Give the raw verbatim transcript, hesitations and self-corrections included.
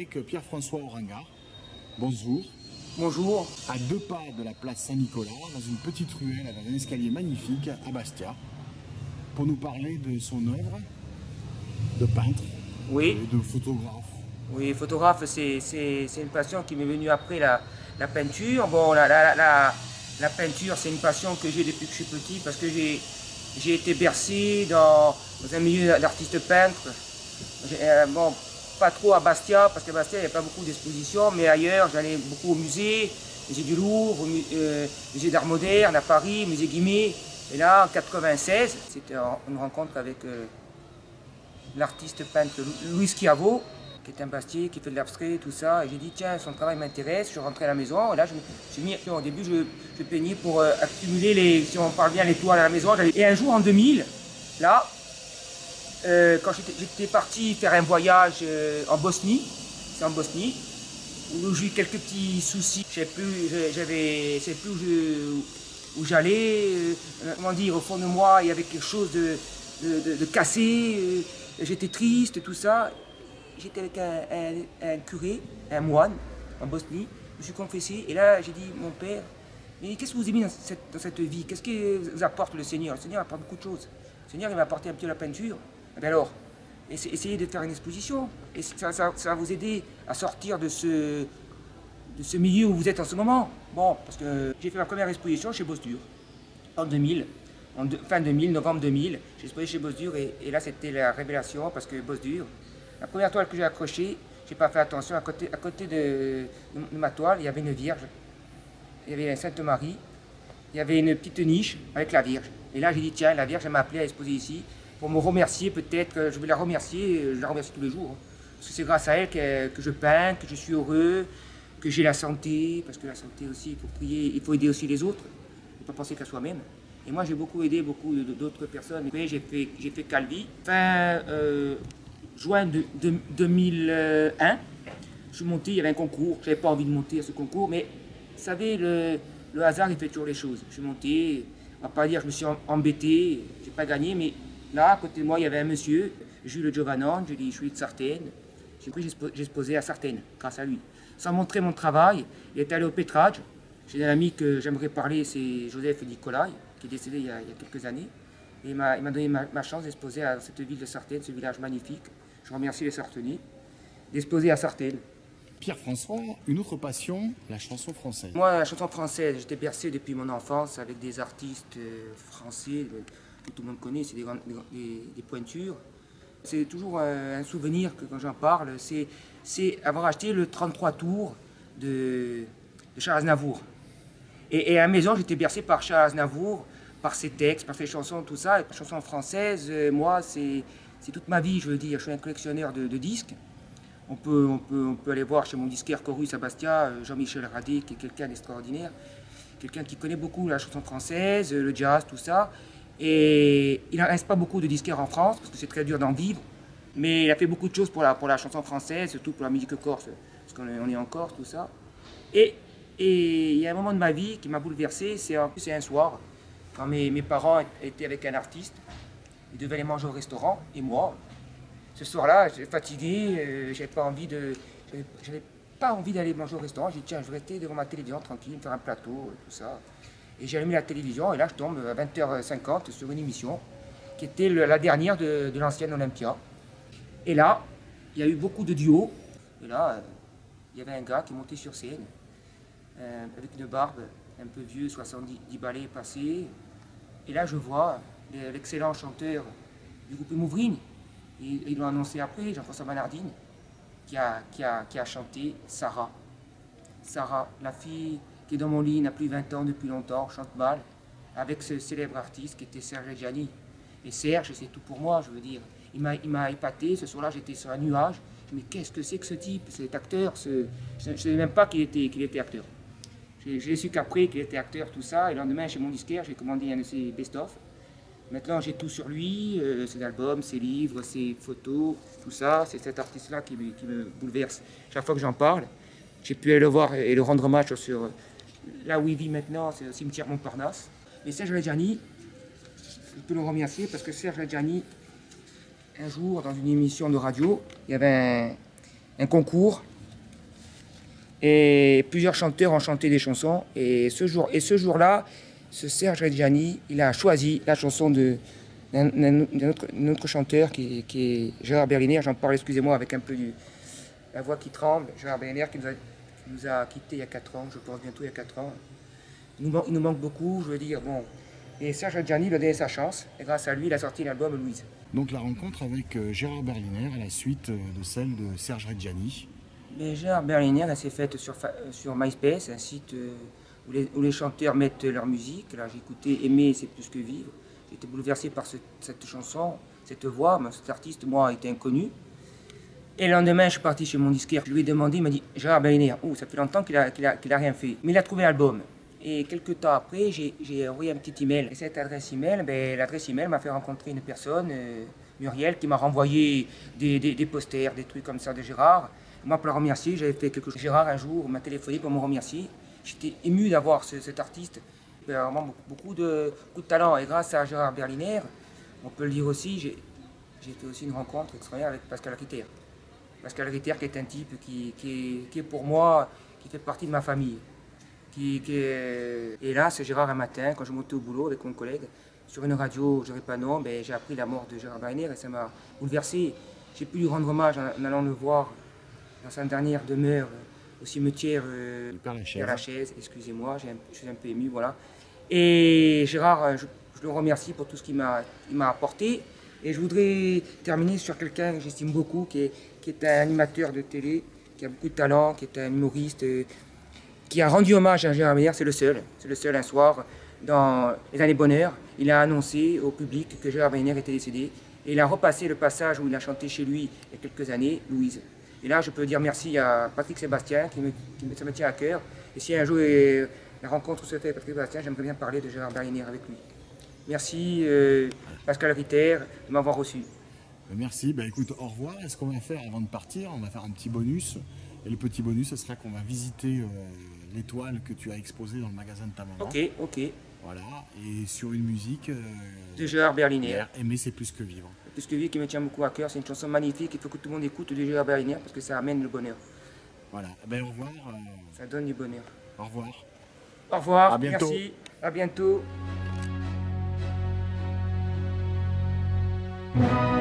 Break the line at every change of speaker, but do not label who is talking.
avec Pierre-François Oringa. Bonjour.
Bonjour.
À deux pas de la place Saint-Nicolas, dans une petite ruelle avec un escalier magnifique à Bastia, pour nous parler de son œuvre de peintre,
Oui.
et de photographe.
Oui, photographe, c'est une passion qui m'est venue après la, la peinture. Bon, la, la, la, la peinture, c'est une passion que j'ai depuis que je suis petit, parce que j'ai été bercé dans, dans un milieu d'artistes peintres. Euh, bon, pas trop à Bastia, parce qu'à Bastia, il n'y a pas beaucoup d'expositions, mais ailleurs, j'allais beaucoup au musée, musée du Louvre, euh, musée d'art moderne à Paris, musée Guimet. Et là, en quatre-vingt-seize, c'était une rencontre avec euh, l'artiste peintre Louis Schiavo, qui est un Bastier, qui fait de l'abstrait, tout ça. Et j'ai dit, tiens, son travail m'intéresse. Je suis rentré à la maison. Et là, je me suis mis, au début, je, je peignais pour euh, accumuler, les, si on parle bien, les toiles à la maison. Et un jour, en deux mille, là, euh, quand j'étais parti faire un voyage euh, en Bosnie, c'est en Bosnie, où j'ai eu quelques petits soucis. Je ne sais plus, j'avais, je sais plus où je, où j'allais. Euh, comment dire, au fond de moi, il y avait quelque chose de, de, de, de cassé. Euh, J'étais triste, tout ça. J'étais avec un, un, un curé, un moine, en Bosnie. Je me suis confessé. Et là, j'ai dit, mon père, mais qu'est-ce que vous aimez dans cette, dans cette vie? Qu'est-ce que vous apporte le Seigneur? Le Seigneur apporte beaucoup de choses. Le Seigneur, il m'a apporté un petit peu la peinture. Et bien alors, essayez de faire une exposition. Et ça, ça, ça va vous aider à sortir de ce, de ce milieu où vous êtes en ce moment. Bon, parce que j'ai fait ma première exposition chez Bosdur, en deux mille. En de, fin deux mille, novembre deux mille, j'ai exposé chez Bosdur et, et là c'était la révélation parce que Bosdur, la première toile que j'ai accrochée, j'ai pas fait attention, à côté, à côté de, de, de ma toile, il y avait une Vierge, il y avait la Sainte Marie, il y avait une petite niche avec la Vierge. Et là j'ai dit tiens, la Vierge elle m'a appelé à exposer ici pour me remercier peut-être, je vais la remercier, je la remercie tous les jours, hein, parce que c'est grâce à elle que, que je peins, que je suis heureux, que j'ai la santé, parce que la santé aussi, il faut prier, il faut aider aussi les autres, il ne faut pas penser qu'à soi-même. Et moi, j'ai beaucoup aidé beaucoup d'autres personnes. J'ai fait, j'ai fait Calvi. Fin euh, juin de, de, deux mille un, je suis monté, il y avait un concours. Je n'avais pas envie de monter à ce concours, mais vous savez, le, le hasard, il fait toujours les choses. Je suis monté, on ne va pas dire que je me suis embêté, je n'ai pas gagné, mais là, à côté de moi, il y avait un monsieur, Jules Giovannon, je dis, je suis de Sartène. J'ai pris, j'ai exposé à Sartène, grâce à lui. Sans montrer mon travail, il est allé au pétrage. J'ai un ami que j'aimerais parler, c'est Joseph Nicolai, qui est décédé il y a, il y a quelques années. Et il m'a donné ma, ma chance d'exposer à cette ville de Sartène, ce village magnifique. Je remercie les Sartenais d'exposer à Sartène.
Pierre-François, une autre passion, la chanson française.
Moi, la chanson française, j'étais bercé depuis mon enfance avec des artistes français que tout le monde connaît, c'est des, des, des pointures. C'est toujours un souvenir que quand j'en parle, c'est avoir acheté le trente-trois tours de, de Charles Aznavour. Et, et à la maison, j'étais bercé par Charles Aznavour, par ses textes, par ses chansons, tout ça. Et les chansons françaises, euh, moi, c'est toute ma vie, je veux dire. Je suis un collectionneur de, de disques. On peut, on, peut, on peut aller voir chez mon disquaire Chorus à Bastia, Jean-Michel Radé, qui est quelqu'un d'extraordinaire. Quelqu'un qui connaît beaucoup la chanson française, le jazz, tout ça. Et il n'en reste pas beaucoup de disquaires en France, parce que c'est très dur d'en vivre. Mais il a fait beaucoup de choses pour la, pour la chanson française, surtout pour la musique corse, parce qu'on est, on est en Corse, tout ça. Et Et il y a un moment de ma vie qui m'a bouleversé, c'est un, un soir, quand mes, mes parents étaient avec un artiste, ils devaient aller manger au restaurant, et moi, ce soir-là, j'étais fatigué, euh, j'avais pas envie de, j'avais pas envie d'aller manger au restaurant, j'ai dit tiens, je vais rester devant ma télévision tranquille, me faire un plateau, tout ça. Et j'ai allumé la télévision, et là je tombe à vingt heures cinquante sur une émission, qui était le, la dernière de, de l'ancienne Olympia. Et là, il y a eu beaucoup de duos, et là, euh, il y avait un gars qui montait sur scène, Euh, avec une barbe un peu vieux, soixante-dix balais passés. Et là, je vois l'excellent chanteur du groupe Mouvrine, et ils l'ont annoncé après, Jean-François Manardine, qui a, qui, a, qui a chanté Sarah. Sarah, la fille qui est dans mon lit, n'a plus vingt ans depuis longtemps, chante mal, avec ce célèbre artiste qui était Serge Reggiani. Et Serge, c'est tout pour moi, je veux dire. Il m'a épaté, ce soir-là, j'étais sur un nuage. Je me dis, mais qu'est-ce que c'est que ce type, cet acteur ce... Je ne savais même pas qu'il était, qu'il était acteur. J'ai su qu'après qu'il était acteur, tout ça, et le lendemain, chez mon disquaire, j'ai commandé un de ses best-of. Maintenant, j'ai tout sur lui, euh, ses albums, ses livres, ses photos, tout ça. C'est cet artiste-là qui, qui me bouleverse. Chaque fois que j'en parle, j'ai pu aller le voir et le rendre hommage sur là où il vit maintenant, c'est le cimetière Montparnasse. Mais Serge Reggiani, je peux le remercier parce que Serge Reggiani, un jour, dans une émission de radio, il y avait un, un concours Et plusieurs chanteurs ont chanté des chansons. Et ce jour, et ce jour-là, ce Serge Reggiani, il a choisi la chanson de d'un autre, autre chanteur qui, qui est Gérard Berliner. J'en parle, excusez-moi, avec un peu du, la voix qui tremble. Gérard Berliner qui nous a, qui nous a quittés il y a quatre ans, je pense bientôt il y a quatre ans. Il nous, il nous manque beaucoup, je veux dire, bon. Et Serge Reggiani lui a donné sa chance. Et grâce à lui, il a sorti l'album Louise.
Donc la rencontre avec Gérard Berliner à la suite de celle de Serge Reggiani.
Mais Gérard Berliner, elle s'est faite sur, sur MySpace, un site où les, où les chanteurs mettent leur musique. Là, j'ai écouté Aimer, c'est plus que vivre. J'ai été bouleversé par ce, cette chanson, cette voix. Mais cet artiste, moi, était inconnu. Et le lendemain, je suis parti chez mon disquaire. Je lui ai demandé, il m'a dit Gérard Berliner, oh, ça fait longtemps qu'il n'a qu'il a, qu'il a rien fait. Mais il a trouvé l'album. Et quelques temps après, j'ai envoyé un petit email. Et cette adresse email, ben, l'adresse email m'a fait rencontrer une personne, euh, Muriel, qui m'a renvoyé des, des, des posters, des trucs comme ça de Gérard. Moi, pour le remercier, j'avais fait quelque chose. Gérard, un jour, m'a téléphoné pour me remercier. J'étais ému d'avoir ce, cet artiste. Il a vraiment beaucoup de, beaucoup de talent. Et grâce à Gérard Berliner, on peut le dire aussi, j'ai fait aussi une rencontre extraordinaire avec Pascal Ritter. Pascal Ritter, qui est un type qui, qui, est, qui est pour moi, qui fait partie de ma famille. Qui, qui est... Et là, ce Gérard, un matin, quand je montais au boulot avec mon collègue, sur une radio, je ne dirais pas non, ben, j'ai appris la mort de Gérard Berliner et ça m'a bouleversé. J'ai pu lui rendre hommage en, en allant le voir dans sa dernière demeure au cimetière euh,
Père Lachaise.
Père Lachaise, excusez-moi, je suis un peu ému, voilà. Et Gérard, je, je le remercie pour tout ce qu'il m'a apporté. Et je voudrais terminer sur quelqu'un que j'estime beaucoup, qui est, qui est un animateur de télé, qui a beaucoup de talent, qui est un humoriste, euh, qui a rendu hommage à Gérard Berliner, c'est le seul. C'est le seul un soir, dans les années bonheur, il a annoncé au public que Gérard Berliner était décédé. Et il a repassé le passage où il a chanté chez lui il y a quelques années, Louise. Et là, je peux dire merci à Patrick Sébastien, qui me, qui me, ça me tient à cœur. Et si un jour euh, la rencontre se fait avec Patrick Sébastien, j'aimerais bien parler de Gérard Berliner avec lui. Merci euh, Pascal Ritter de m'avoir reçu.
Merci, bah écoute, au revoir. Et ce qu'on va faire avant de partir, on va faire un petit bonus. Et le petit bonus, ce sera qu'on va visiter euh, l'étoile que tu as exposée dans le magasin de ta maman.
Ok, ok.
Voilà, et sur une musique... Euh,
de Gérard Berliner.
Aimer, c'est plus que vivre.
Plus que vivre qui me tient beaucoup à cœur. C'est une chanson magnifique, il faut que tout le monde écoute de Gérard Berliner parce que ça amène le bonheur.
Voilà, ben au revoir. Euh...
Ça donne du bonheur.
Au revoir.
Au revoir,
à bientôt.
Merci, à bientôt.